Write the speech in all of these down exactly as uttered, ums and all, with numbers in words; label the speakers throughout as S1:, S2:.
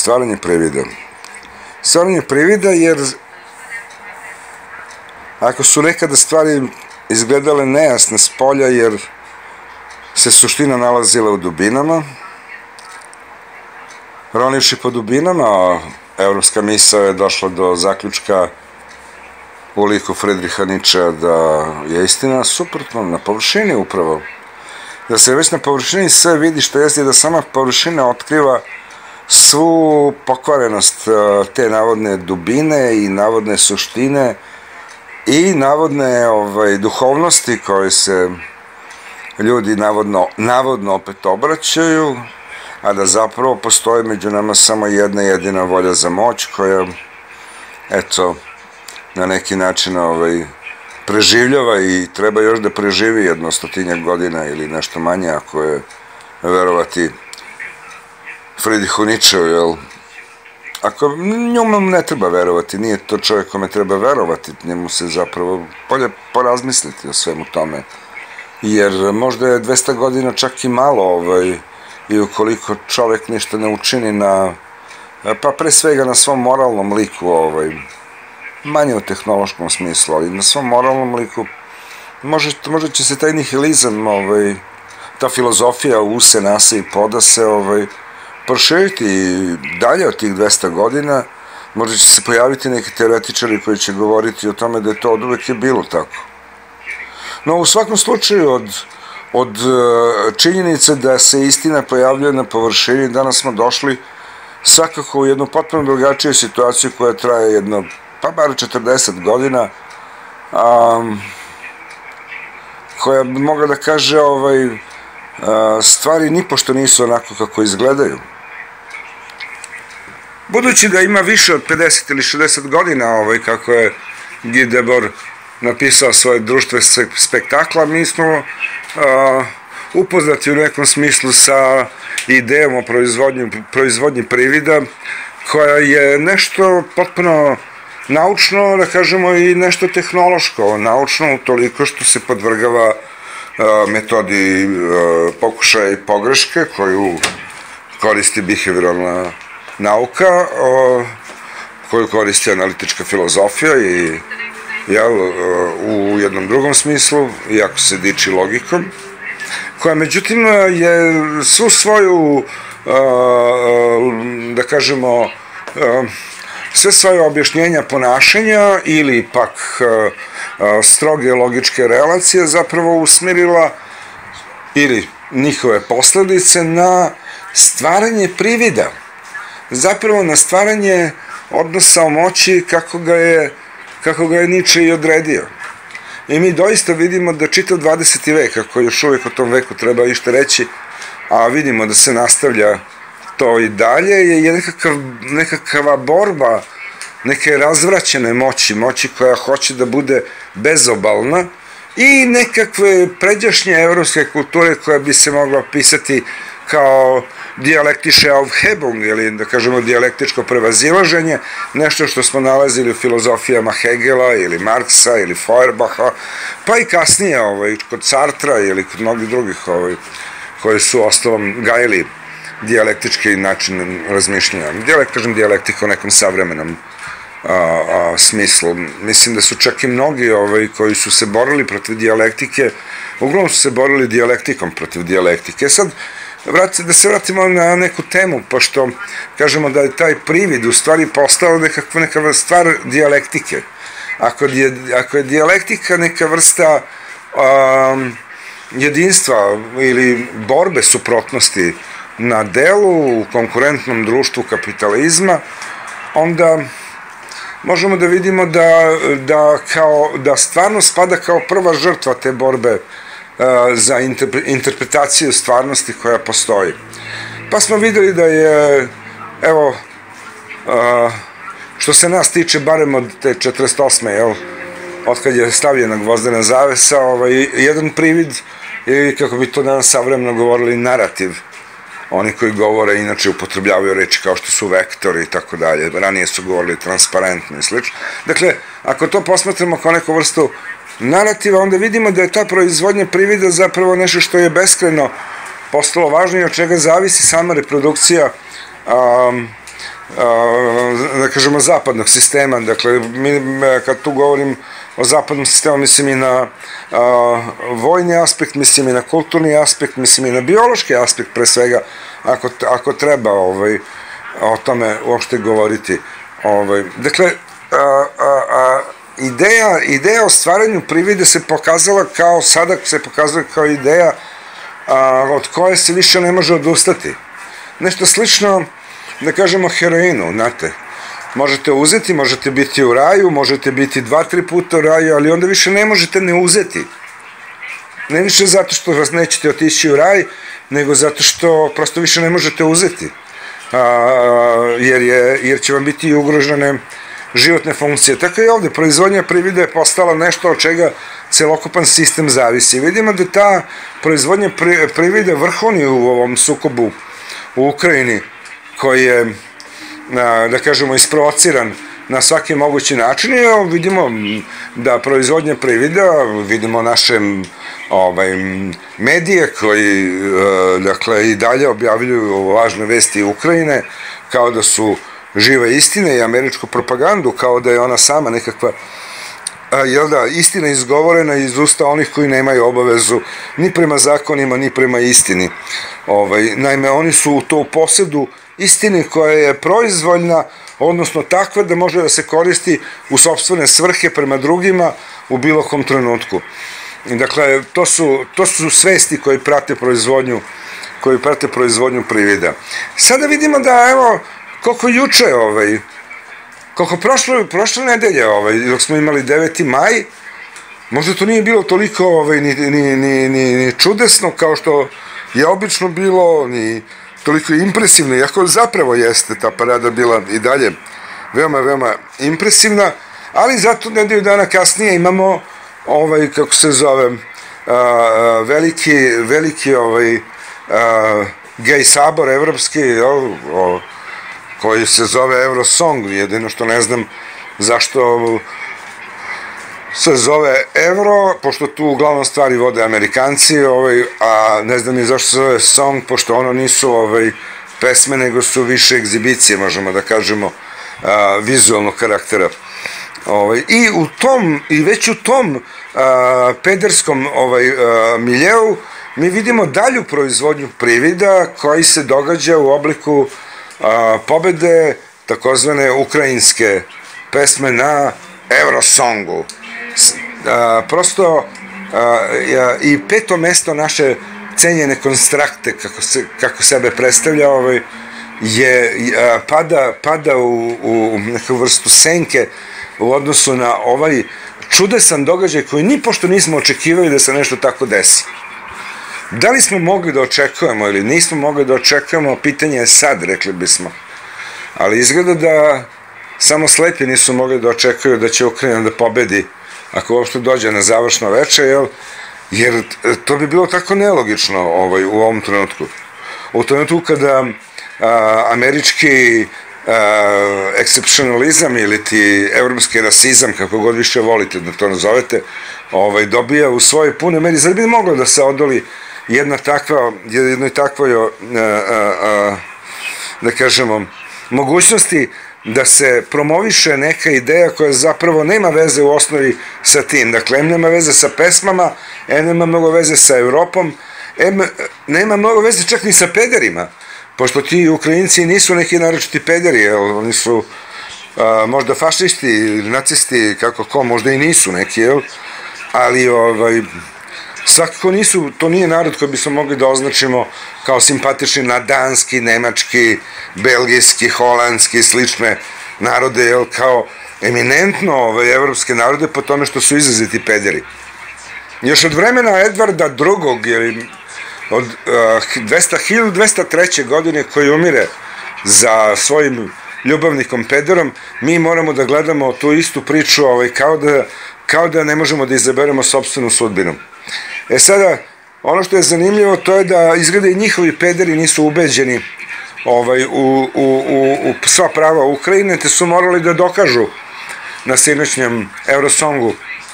S1: stvaranje privida. Stvaranje privida jer ako su nekada stvari izgledale nejasne s polja jer se suština nalazila u dubinama, ronivši po dubinama, evropska misao je došla do zaključka u liku Friedricha Nietzschea da je istina suprotno, na površini upravo. Da se već na površini sve vidi što jeste i da sama površina otkriva svu pokvarenost te navodne dubine i navodne suštine i navodne ovaj, duhovnosti koje se ljudi navodno, navodno opet obraćaju, a da zapravo postoji među nama samo jedna jedina volja za moć koja, eto, na neki način ovaj, preživljava i treba još da preživi jedno stotinjak godina ili nešto manje ako je verovati Friedrichu Nietzscheu, jel? Ako njemu ne treba verovati, nije to čovjek kome treba verovati, njemu se zapravo bolje porazmisliti o svemu tome, jer možda je dvesta godina čak i malo, ovaj, i ukoliko čovjek ništa ne učini na, pa pre svega na svom moralnom liku, ovaj, manje u tehnološkom smislu, ali na svom moralnom liku, možda će se taj nihilizam, ovaj, ta filozofija use, nase i poda se, ovaj, proširiti dalje od tih dvesta godina, možda će se pojaviti neki teoretičari koji će govoriti o tome da je to od uvek je bilo tako. No, u svakom slučaju, od, od činjenice da se istina pojavljuje na površini, danas smo došli svakako u jednu potpuno drugačiju situaciju koja traje jedno, pa bar četrdeset godina, um, koja bi mogla da kaže ovaj, uh, stvari nipošto nisu onako kako izgledaju. Budući da ima više od pedeset ili šezdeset godina, ovaj, kako je Guy Debord napisao svoje društvo spektakla, mi smo uh, upoznati u nekom smislu sa idejom o proizvodnji, proizvodnji privida, koja je nešto potpuno naučno, da kažemo, i nešto tehnološko. Naučno u toliko što se podvrgava uh, metodi uh, pokušaja i pogreške koju koristi behavioralna nauka, uh, koju koristi analitička filozofija i jel, u jednom drugom smislu, iako se diči logikom, koja međutim je svu svoju, da kažemo, sve svoje objašnjenja ponašanja ili pak stroge logičke relacije zapravo usmerila ili njihove posledice na stvaranje privida, zapravo na stvaranje odnosa o moći kako ga je kako ga je Nietzsche i odredio. I mi doista vidimo da čitav dvadeseti vek, ako još uvijek o tom veku treba išta reći, a vidimo da se nastavlja to i dalje, je nekakav, nekakva borba neke razvraćene moći, moći koja hoće da bude bezobalna i nekakve pređašnje evropske kulture koja bi se mogla opisati kao dijalektische Aufhebung, ili da kažemo dijalektičko prevazilaženje, nešto što smo nalazili u filozofijama Hegela ili Marksa ili Feuerbacha, pa i kasnije ovaj, kod Sartra ili kod mnogih drugih ovaj, koji su ostalom gajili dijalektički način razmišljanja. Dijalekt, kažem dijalektika u nekom savremenom a, a, smislu. Mislim da su čak i mnogi ovaj, koji su se borili protiv dijalektike, uglavnom su se borili dijalektikom protiv dijalektike. Sad, da se vratimo na neku temu, pošto kažemo da je taj privid u stvari postao nekakva neka stvar dijalektike. Ako je, ako je dijalektika neka vrsta um, jedinstva ili borbe suprotnosti na delu u konkurentnom društvu kapitalizma, onda možemo da vidimo da, da, kao, da stvarno spada kao prva žrtva te borbe za interpretaciju stvarnosti koja postoji. Pa smo videli da je, evo, što se nas tiče, barem od te četrdeset osme, jel, otkad je stavljena gvozdena zavesa, jedan privid, ili kako bi to danas savremeno govorili, narativ. Oni koji govore, inače upotrebljavaju reči kao što su vektori i tako dalje, ranije su govorili transparentno i slično. Dakle, ako to posmatramo kao neku vrstu narativa, onda vidimo da je ta proizvodnja privida zapravo nešto što je beskrajno postalo važno i od čega zavisi sama reprodukcija um, da kažemo, zapadnog sistema. Dakle, kad tu govorim o zapadnom sistemu, mislim i na vojni aspekt, mislim i na kulturni aspekt, mislim i na biološki aspekt, pre svega, ako treba o tome uopšte govoriti. Dakle, ideja o stvaranju privide se pokazala kao, sada se pokazala kao ideja od koje se više ne može odustati. Nešto slično, da kažemo, heroinu, znate. Možete uzeti, možete biti u raju, možete biti dva, tri puta u raju, ali onda više ne možete ne uzeti. Ne više zato što vas nećete otići u raj, nego zato što prosto više ne možete uzeti. Jer će vam biti ugrožene životne funkcije. Tako i ovde, proizvodnja privida je postala nešto od čega celokupan sistem zavisi. Vidimo da ta proizvodnja privida vrhovni u ovom sukobu u Ukrajini, koji je, da kažemo, isprovociran na svaki mogući način, i vidimo da proizvodnja privida, vidimo naše medije koji, dakle, i dalje objavljuju važne vesti Ukrajine, kao da su živa istina, i američku propagandu, kao da je ona sama nekakva, jel da, istina izgovorena iz usta onih koji nemaju obavezu ni prema zakonima, ni prema istini. Naime, oni su u to u posedu istini koja je proizvoljna, odnosno takva da može da se koristi u sopstvene svrhe prema drugima u bilo kom trenutku. Dakle, to su svesti koji prate proizvodnju, koji prate proizvodnju privida. Sada vidimo da, evo, koliko juče, koliko prošle nedelje, dok smo imali deveti maj, možda to nije bilo toliko ni čudesno kao što je obično bilo, ni toliko impresivno, iako zapravo jeste ta parada bila i dalje veoma, veoma impresivna, ali zato nedelju dana kasnije imamo, kako se zove, veliki, veliki gej sabor evropski, koji se zove Eurosong, jedino što ne znam zašto se zove Euro, pošto tu uglavnom stvari vode Amerikanci, a ne znam i zašto se zove Song, pošto ono nisu pesme, nego su više egzibicije, možemo da kažemo, vizualnog karaktera. I u tom, i već u tom pederskom miljeu mi vidimo dalju proizvodnju privida koji se događa u obliku pobede takozvane ukrajinske pesme na Eurosongu. Prosto i peto mesto naše cenjene konstrakte, kako sebe predstavlja, pada u neku vrstu senke u odnosu na ovaj čudesan događaj koji ni pošto nismo očekivali da se nešto tako desi. Da li smo mogli da očekujemo ili nismo mogli da očekujemo, pitanje je sad, rekli bismo. Ali izgleda da samo slepi nisu mogli da očekuju da će Ukrajina da pobedi, ako uopšte dođe na završno veče, jer to bi bilo tako nelogično u ovom trenutku. U trenutku kada američki ekscepcionalizam ili ti evropski rasizam, kako god više volite da to nazovete, dobija u svoje pune meri. Zar bi moglo da se odoli jedna takva, jednoj takvoj, da kažemo, mogućnosti da se promoviše neka ideja koja zapravo nema veze u osnovi sa tim. Dakle, em nema veze sa pesmama, em nema mnogo veze sa Evropom, em nema mnogo veze čak ni sa pederima, pošto ti Ukrajinci nisu neki naročiti pederi, oni su možda fašisti ili nacisti, kako ko, možda i nisu neki, ali svakako nisu, to nije narod koji bismo mogli da označimo kao simpatični na danski, nemački, belgijski, holandski, slične narode, kao eminentno evropske narode po tome što su izraziti pederi. Još od vremena Edvarda drugog, od hiljadu dvesta treće. godine, koji umire za svojim ljubavnikom pederom, mi moramo da gledamo tu istu priču kao da ne možemo da izaberemo sopstvenu sudbinu. E sada, ono što je zanimljivo, to je da izgleda i njihovi pederi nisu ubeđeni u sva prava Ukrajine, te su morali da dokažu na sinoćnjem Eurosongu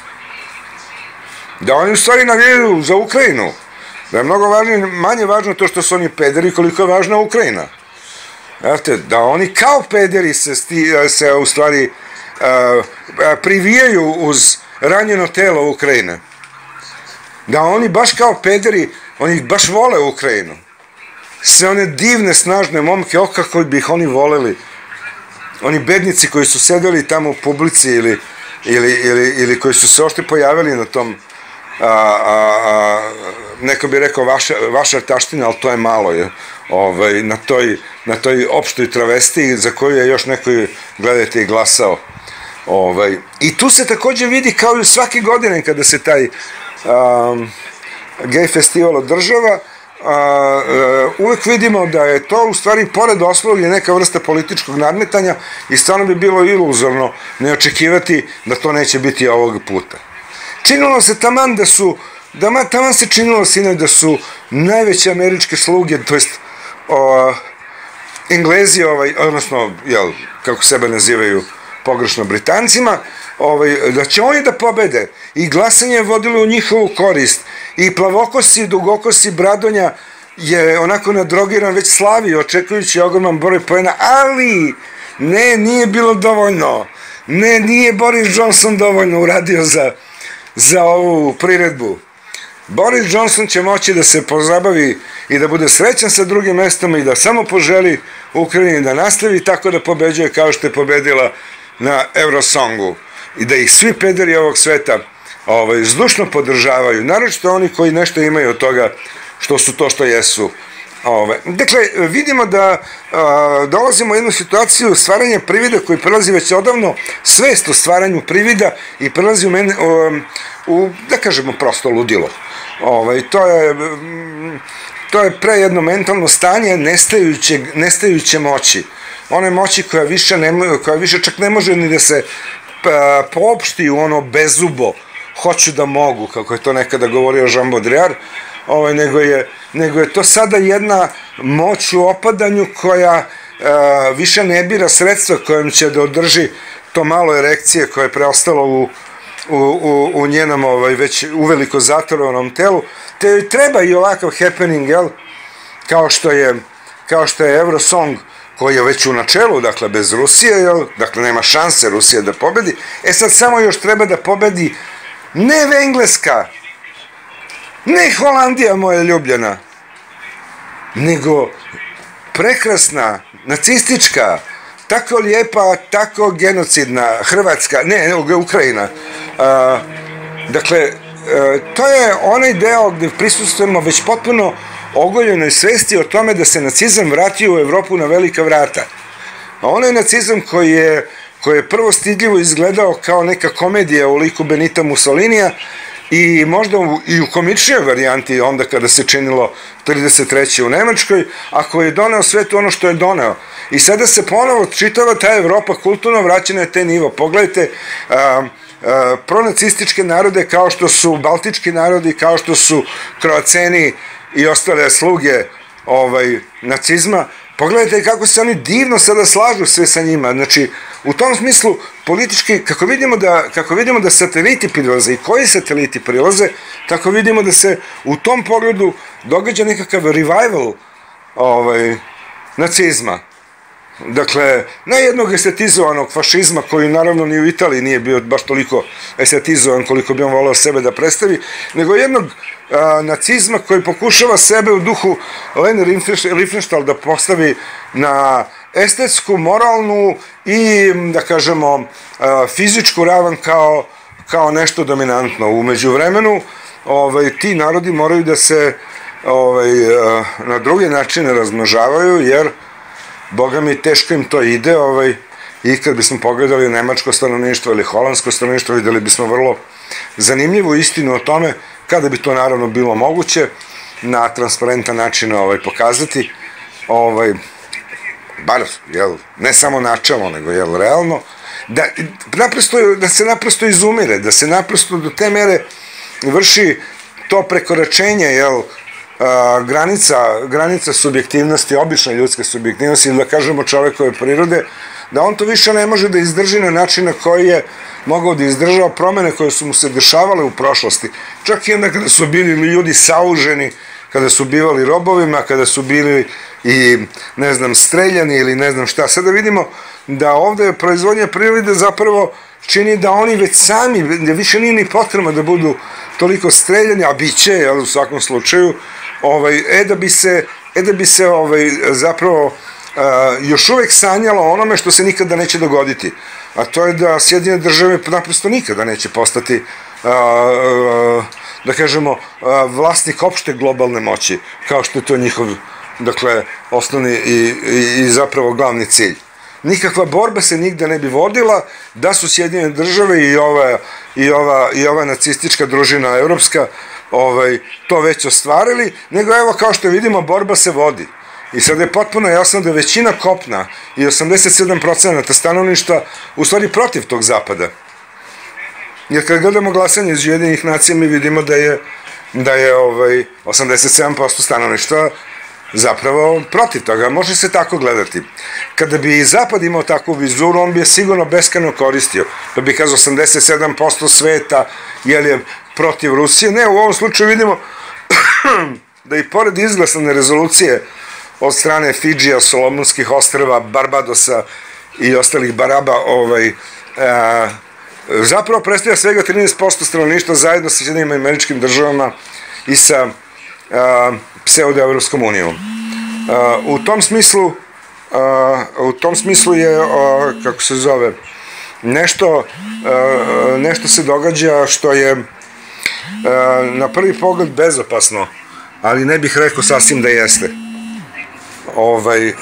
S1: da oni u stvari navijaju za Ukrajinu, da je mnogo manje važno to što su oni pederi, koliko je važna Ukrajina. znate, da oni kao pederi se, se u stvari privijaju uz ranjeno telo Ukrajine. Da oni baš kao pederi, oni baš vole Ukrajinu. Sve one divne, snažne momke, o kako bi ih oni voleli. Oni bednici koji su sedeli tamo u publici ili, ili, ili, ili koji su se ošte pojavili na tom, a, a, a, neko bi rekao vaša, vaša taština, ali to je malo, je, ovaj, na, toj, na toj opštoj travesti za koju je još neko, gledajte, i glasao. Ovaj, I tu se takođe vidi kao i svake godine kada se taj um, gej festival održava, Uh, uh, uvek vidimo da je to u stvari pored ostalog je neka vrsta političkog nadmetanja i stvarno bi bilo iluzorno ne očekivati da to neće biti ovog puta. Činilo se taman da su, da taman se činilo sine da su najveće američke sluge, to jest uh, Englezi, ovaj, odnosno, jel, kako sebe nazivaju pogrešno Britancima, ovaj, da će oni da pobede i glasanje je vodilo u njihovu korist i plavokosi, dugokosi Bradonja je onako nadrogiran, već slavi, očekujući ogroman broj poena, ali ne, nije bilo dovoljno. Ne, nije Boris Johnson dovoljno uradio za, za ovu priredbu. Boris Johnson će moći da se pozabavi i da bude srećan sa drugim mestom i da samo poželi Ukrajini da nastavi tako da pobeđuje kao što je pobedila na Eurosongu i da ih svi pederi ovog sveta ovaj, zdušno podržavaju, naročito oni koji nešto imaju od toga što su to što jesu. Ovaj. Dakle, vidimo da a, dolazimo u jednu situaciju stvaranja privida koji prelazi već odavno svest o stvaranju privida i prelazi u, mene, u, u da kažemo, prosto ludilo. Ovaj, to je to je pre jedno mentalno stanje nestajuće, nestajuće moći. One moći koja više, ne, koja više čak ne može ni da se pa, poopšti u ono bezubo hoću da mogu, kako je to nekada govorio Jean Baudrillard, ovaj, nego, je, nego je to sada jedna moć u opadanju koja a, više ne bira sredstva kojom će da održi to malo erekcije koje je preostalo u, u, u, u njenom ovaj, već uveliko zatorovanom telu, te joj treba i ovakav happening, jel? Kao što je, kao što je Eurosong, koji je već u načelu, dakle, bez Rusije, jel? Dakle, nema šanse Rusije da pobedi. E sad samo još treba da pobedi ne Engleska, ne Holandija moja ljubljena, nego prekrasna, nacistička, tako lijepa, tako genocidna Hrvatska, ne, Ukrajina. A, dakle, a, to je onaj deo gde prisustujemo već potpuno ogoljenoj svesti o tome da se nacizam vratio u Evropu na velika vrata. A onaj nacizam koji je, koji je prvo stidljivo izgledao kao neka komedija u liku Benita Mussolinija i možda u, i u komičnijoj varijanti onda kada se činilo trideset treće u Nemačkoj, a koji je doneo svetu ono što je doneo. I sada se ponovo čitava ta Evropa kulturno vraća na te nivo. Pogledajte a, a, pronacističke narode kao što su baltički narodi, kao što su Kroaceni i ostale sluge ovaj, nacizma. Pogledajte kako se oni divno sada slažu sve sa njima. Znači, u tom smislu, politički, kako vidimo da, kako vidimo da sateliti prilaze i koji sateliti prilaze, tako vidimo da se u tom pogledu događa nekakav revival ovaj, nacizma. Dakle, ne jednog estetizovanog fašizma koji naravno ni u Italiji nije bio baš toliko estetizovan koliko bi on voleo sebe da predstavi, nego jednog a, nacizma koji pokušava sebe u duhu Leni Riefenstahl da postavi na estetsku, moralnu i, da kažemo, a, fizičku ravan kao, kao nešto dominantno. U međuvremenu ovaj, ti narodi moraju da se ovaj, a, na druge načine razmnožavaju, jer Boga mi, teško im to ide, ovaj, i kad bismo pogledali nemačko stanovništvo ili holandsko stanovništvo, videli bismo vrlo zanimljivu istinu o tome, kada bi to naravno bilo moguće, na transparentan način ovaj, pokazati, ovaj, bar, jel, ne samo načelno, nego, jel, realno, da, naprosto, da se naprosto izumire, da se naprosto do te mere vrši to prekoračenje, jel, A, granica, granica subjektivnosti, obične ljudske subjektivnosti, ili da kažemo čovekove prirode, da on to više ne može da izdrži na način na koji je mogao da izdržava promene koje su mu se dešavale u prošlosti. Čak i onda kada su bili ljudi sauženi, kada su bivali robovima, kada su bili i, ne znam, streljani ili ne znam šta. Sada vidimo da ovde proizvodnja privrede zapravo čini da oni već sami, da više nije ni potrebno da budu toliko streljani, a bit će, jel, u svakom slučaju, ovaj, e da bi se, e da bi se ovaj, zapravo a, još uvek sanjalo onome što se nikada neće dogoditi, a to je da Sjedinjene države naprosto nikada neće postati, a, a, da kažemo, a, vlasnik opšte globalne moći, kao što je to njihov, dakle, osnovni i, i, i zapravo glavni cilj. Nikakva borba se nigde ne bi vodila da su Sjedinjene države i ova, i ova, i ova nacistička družina evropska ovaj, to već ostvarili, nego evo kao što vidimo borba se vodi. I sada je potpuno jasno da je većina kopna i osamdeset sedam procenata stanovništva u stvari protiv tog zapada. Jer kad gledamo glasanje iz Ujedinjenih nacija mi vidimo da je, da je ovaj, osamdeset sedam posto stanovništva zapravo protiv toga. Može se tako gledati. Kada bi Zapad imao takvu vizuru, on bi je sigurno beskrajno koristio. Pa bi kazao osamdeset sedam posto sveta je protiv Rusije. Ne, u ovom slučaju vidimo da i pored izglasane rezolucije od strane Fidžija, Solomonskih ostrva, Barbadosa i ostalih Baraba, ovaj, a, zapravo predstavlja svega trinaest posto stanovništva zajedno sa Sjedinjenim Američkim Državama i sa a, pseudo-Evropskom unijom. U tom smislu, u tom smislu je, kako se zove, nešto, nešto se događa što je na prvi pogled bezopasno, ali ne bih rekao sasvim da jeste. Ovaj,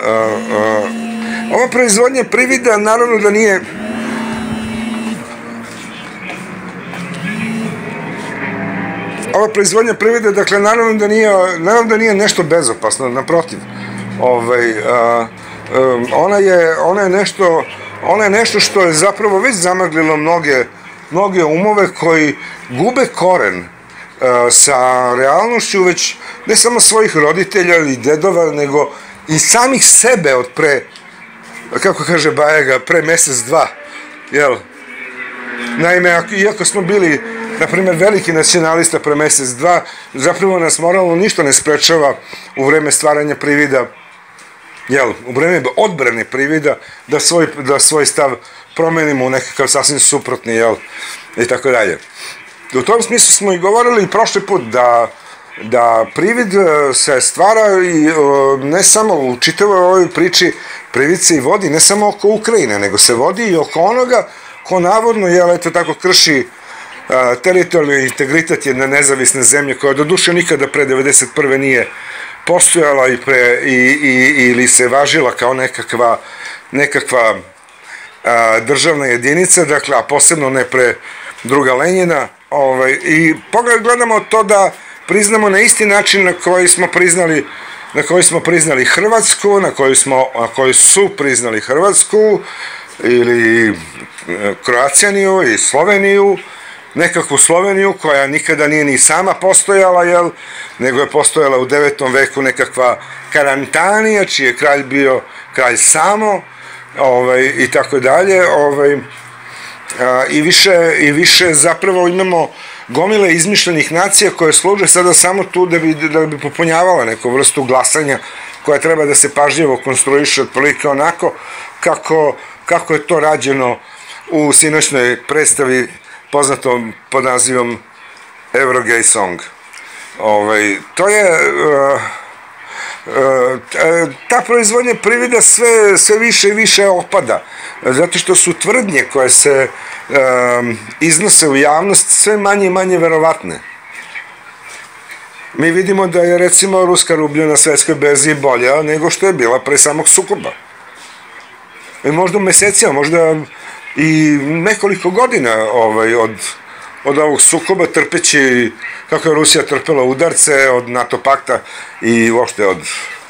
S1: ova proizvodnja privida naravno da nije ova proizvodnja privide, dakle, naravno da nije, naravno da nije nešto bezopasno, naprotiv. Ovaj, a, a, ona, je, ona, je nešto, ona je nešto što je zapravo već zamaglilo mnoge, mnoge umove koji gube koren a, sa realnošću već ne samo svojih roditelja ili dedova, nego i samih sebe od pre, kako kaže Bajega, pre mesec, dva, jel? Naime, iako smo bili, na primjer, veliki nacionalista pre mesec, dva, zapravo nas moralno ništa ne sprečava u vreme stvaranja privida, jel, u vreme odbrane privida, da svoj, da svoj stav promenimo u nekakav sasvim suprotni, jel, i tako dalje. U tom smislu smo i govorili i prošli put da, da privid se stvara i ne samo u čitavoj ovoj priči, privid se i vodi ne samo oko Ukrajine, nego se vodi i oko onoga ko navodno, jel, eto tako, krši teritorijalni integritet jedne nezavisne zemlje koja do duše nikada pre devedeset prve nije postojala i pre, i, i, ili se važila kao nekakva, nekakva a, državna jedinica, dakle, a posebno ne pre druga Lenjina. Ovaj, I pogled, gledamo to da priznamo na isti način na koji smo priznali na koji smo priznali Hrvatsku, na koji, smo, na koji su priznali Hrvatsku ili Kroacijaniju i Sloveniju, nekakvu Sloveniju koja nikada nije ni sama postojala, jel, nego je postojala u devetom veku nekakva Karantanija, čiji je kralj bio kralj Samo, ovaj, i tako dalje, ovaj, a, i više, i više zapravo imamo gomile izmišljenih nacija koje služe sada samo tu da bi, da bi popunjavala neku vrstu glasanja koja treba da se pažljivo konstruiše otprilike onako kako, kako je to rađeno u sinoćnoj predstavi poznatom pod nazivom Eurogay Song. Ovaj, to je, uh, uh, ta proizvodnja privida sve, sve više i više opada, zato što su tvrdnje koje se uh, iznose u javnost sve manje i manje verovatne. Mi vidimo da je, recimo, ruska rublja na svetskoj berzi bolja nego što je bila pre samog sukoba. I možda u mesecima, možda i nekoliko godina ovaj, od, od ovog sukoba, trpeći kako je Rusija trpela udarce od NATO pakta i uopšte od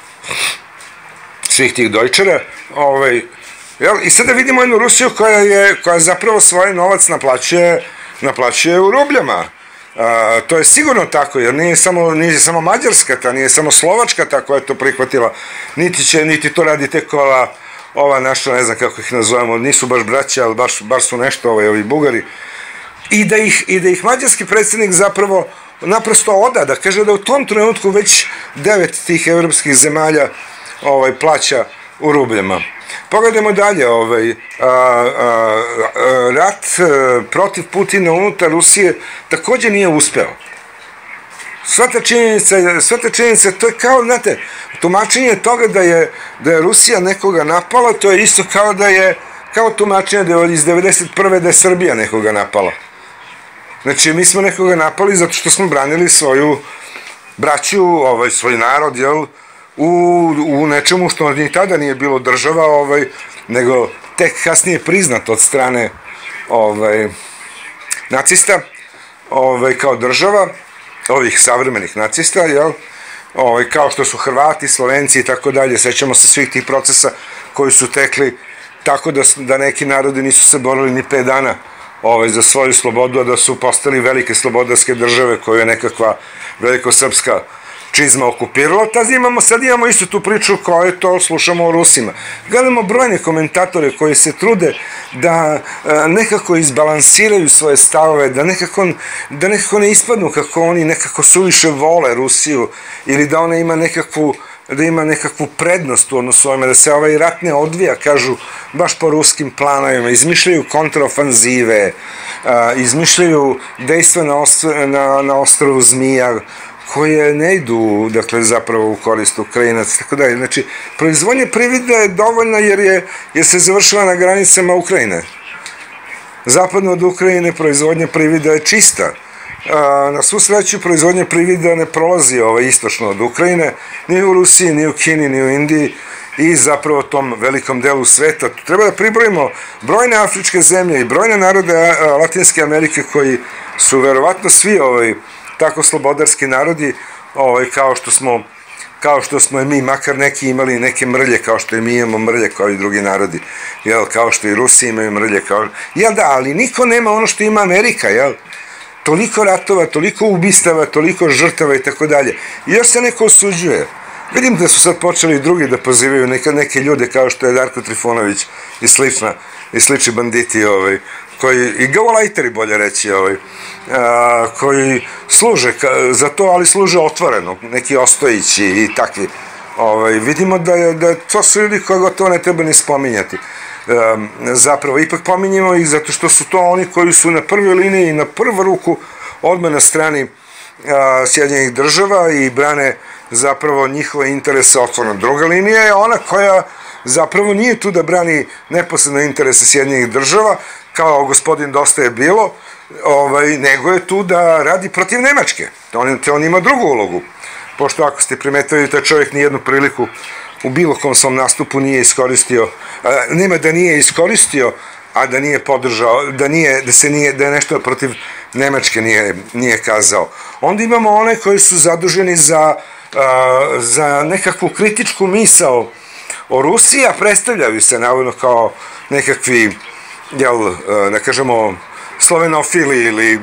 S1: svih tih dojčera. Ovaj, jel? I sada vidimo jednu Rusiju koja, je, koja zapravo svoj novac naplaćuje, naplaćuje u rubljama. A, to je sigurno tako, jer nije samo, nije samo Mađarska ta, nije samo Slovačka ta koja je to prihvatila, niti, će, niti to radi tek ova ova naša, ne znam kako ih nazovemo, nisu baš braća, ali baš, baš su nešto ovaj, ovi Bugari, i da ih, i da ih mađarski predsjednik zapravo naprosto oda, da kaže da u tom trenutku već devet tih evropskih zemalja ovaj, plaća u rubljama. Pogledajmo dalje, ovaj, a, a, a, rat a, protiv Putina unutar Rusije također nije uspeo. Sva ta činjenica, sva ta činjenica, to je kao, znate, tumačenje toga da je, da je Rusija nekoga napala, to je isto kao da je, kao tumačenje da je iz devedeset prve da je Srbija nekoga napala. Znači, mi smo nekoga napali zato što smo branili svoju braću, ovaj, svoj narod, jel, u, u nečemu što ni tada nije bilo država, ovaj, nego tek kasnije priznat od strane ovaj, nacista, ovaj, kao država, ovih savremenih nacista, jel, ovaj, kao što su Hrvati, Slovenci i tako dalje, sećamo se svih tih procesa koji su tekli tako da, da neki narodi nisu se borili ni pet dana ovaj, za svoju slobodu, a da su postali velike slobodarske države koju je nekakva velikosrpska čizma okupirala. Tad imamo, sad imamo istu tu priču koju to slušamo o Rusima. Gledamo brojne komentatore koji se trude da e, nekako izbalansiraju svoje stavove, da nekako, da nekako ne ispadnu kako oni nekako suviše vole Rusiju ili da ona ima nekakvu da ima nekakvu prednost u odnosu ovome, da se ovaj rat ne odvija, kažu, baš po ruskim planovima, izmišljaju kontraofanzive, izmišljaju dejstva na, na, na ostrovu Zmija, koje ne idu, dakle, zapravo u korist Ukrajinaca, tako dalje. Znači, proizvodnja privida je dovoljna jer, je, jer se završila na granicama Ukrajine. Zapadno od Ukrajine proizvodnja privida je čista. Na svu sreću proizvodnja privida ne prolazi ovaj istočno od Ukrajine, ni u Rusiji, ni u Kini, ni u Indiji i zapravo tom velikom delu sveta. Treba da pribrojimo brojne afričke zemlje i brojne narode Latinske Amerike koji su verovatno svi ovaj, tako slobodarski narodi, ovaj, kao što smo kao što smo i mi, makar neki imali neke mrlje, kao što i mi imamo mrlje kao i drugi narodi, jel, kao što i Rusi imaju mrlje, kao, jel da, ali niko nema ono što ima Amerika, jel, toliko ratova, toliko ubistava, toliko žrtava i tako dalje. I još se neko osuđuje. Vidim da su sad počeli i drugi da pozivaju neke, neke ljude kao što je Darko Trifunović i slična, i slični banditi, ovaj, koji, i gaulajteri bolje reći, ovaj, a, koji služe ka, za to, ali služe otvoreno, neki Ostojići i takvi. Ovaj, vidimo da, je, da to su ljudi koje gotovo ne treba ni spominjati. Um, zapravo, ipak pominjemo ih zato što su to oni koji su na prvoj liniji, na prvu ruku, odmah na strani uh, Sjedinjenih država i brane zapravo njihove interese otvoreno. Druga linija je ona koja zapravo nije tu da brani neposredno interese Sjedinjenih država, kao gospodin Dosta je bilo, ovaj, nego je tu da radi protiv Nemačke. On, on ima drugu ulogu, pošto ako ste primetili, taj čovjek nijednu priliku u bilo kom svom nastupu nije iskoristio, nema da nije iskoristio, a da nije podržao, da, nije, da, se nije, da je nešto protiv Nemačke nije, nije kazao. Onda imamo one koji su zaduženi za, za nekakvu kritičku misao o Rusiji, a predstavljaju se navodno kao nekakvi, jel, da kažemo, slovenofili ili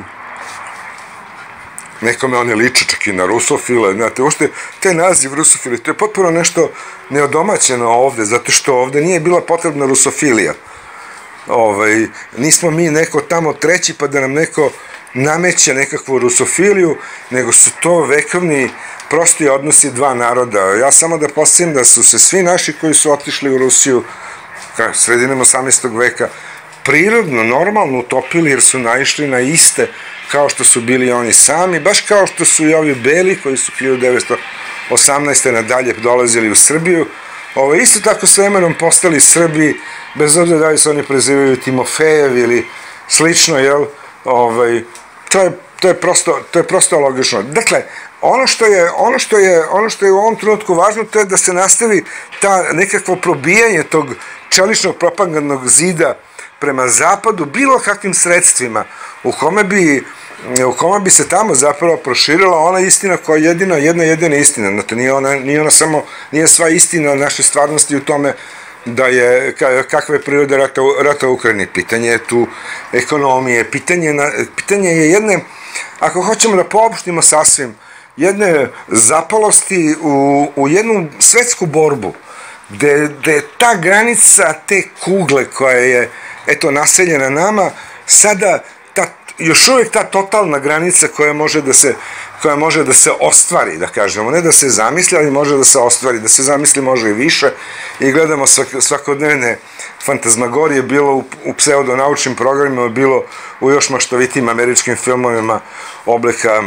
S1: nekome oni liče čak i na rusofile, znate, uopšte te naziv rusofili, to je potpuno nešto neodomaćeno ovde, zato što ovde nije bila potrebna rusofilija. Ovaj, nismo mi neko tamo treći pa da nam neko nameće nekakvu rusofiliju, nego su to vekovni prosti odnosi dva naroda. Ja samo da podsjetim da su se svi naši koji su otišli u Rusiju sredinom osamnaestog veka prirodno, normalno utopili jer su naišli na iste kao što su bili oni sami, baš kao što su i ovi beli koji su hiljadu devetsto osamnaeste nadalje dolazili u Srbiju. Ovo, isto tako s vremenom postali Srbi, bez obzira da li se oni prezivaju Timofejev ili slično, jel? Ovaj, to je, to je prosto, to je prosto logično. Dakle, ono što je, ono što je, ono što je u ovom trenutku važno, to je da se nastavi ta nekakvo probijanje tog čeličnog propagandnog zida prema zapadu, bilo kakvim sredstvima, u kome bi, u kome bi se tamo zapravo proširila ona istina koja je jedina, jedna jedina istina. Znate, nije ona, nije ona samo, nije sva istina naše stvarnosti u tome da je, kakva je priroda rata, rata u Ukrajini. Pitanje je tu ekonomije, pitanje, na, pitanje je jedne, ako hoćemo da poopštimo sasvim, jedne zapalosti u, u jednu svetsku borbu, gde, gde ta granica te kugle koja je, eto, naseljena nama, sada ta još uvijek ta totalna granica koja može da se, koja može da se ostvari, da kažemo, ne da se zamisli, ali može da se ostvari, da se zamisli može i više i gledamo svakodnevne fantazmagorije, bilo u, u pseudonaučnim programima, bilo u još maštovitim američkim filmovima oblika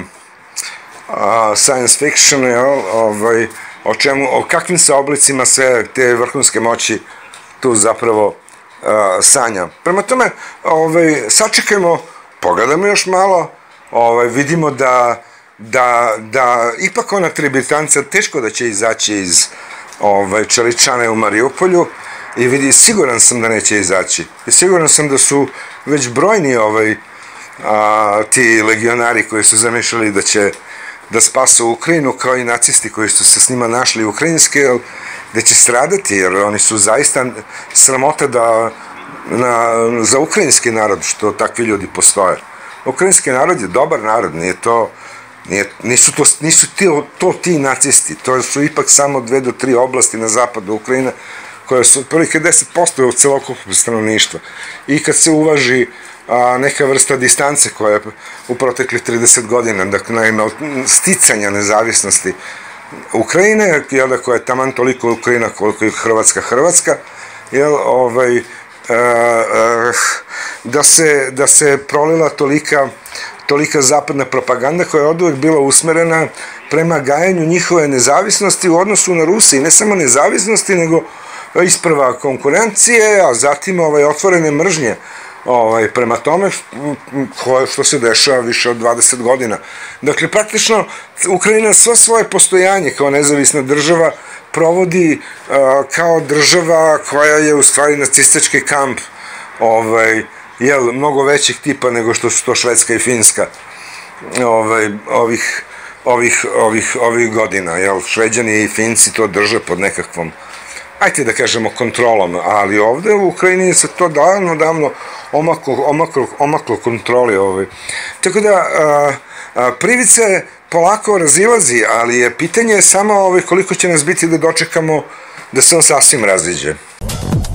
S1: a, science fiction, jel, ovaj, o čemu, o kakvim se oblicima sve te vrhunske moći tu zapravo a, sanja. Prema tome, ovaj, sačekajmo, pogledamo još malo, ovaj, vidimo da, da, da ipak ona tribritanca teško da će izaći iz ovaj, čeličane u Mariupolju i vidi, siguran sam da neće izaći. I siguran sam da su već brojni ovaj, a, ti legionari koji su zamišljali da će da spasu Ukrajinu, kao i nacisti koji su se s njima našli ukrajinske, da će stradati, jer oni su zaista sramota da na, za ukrajinski narod, što takvi ljudi postoje. Ukrajinski narod je dobar narod, nije to, nije, nisu, to, nisu ti, to ti nacisti, to su ipak samo dve do tri oblasti na zapadu Ukrajine, koje su otprilike deset posto celokupnog stanovništva. I kad se uvaži a, neka vrsta distance koja je u proteklih trideset godina, dakle, naime, sticanja nezavisnosti Ukrajine, jel, koja je taman toliko Ukrajina koliko je Hrvatska Hrvatska, jel, ovaj, a, a, da se, da se prolila tolika, tolika zapadna propaganda koja je od uvek bila usmerena prema gajanju njihove nezavisnosti u odnosu na Rusiji, ne samo nezavisnosti, nego isprva konkurencije, a zatim ovaj, otvorene mržnje ovaj, prema tome što se dešava više od dvadeset godina. Dakle, praktično, Ukrajina sva svoje postojanje kao nezavisna država provodi uh, kao država koja je u stvari nacistički kamp, ovaj, jel, mnogo većih tipa nego što su to Švedska i Finska ovaj, ovih, ovih, ovih, ovih godina, jel, Šveđani i Finci to drže pod nekakvom, ajte da kažemo, kontrolom, ali ovde u Ukrajini se to davno, davno omaklo, omaklo, omaklo kontroli. Ovaj. Tako da, a, a, privice polako razilazi, ali je pitanje samo ovaj, koliko će nas biti da dočekamo da se on sasvim raziđe.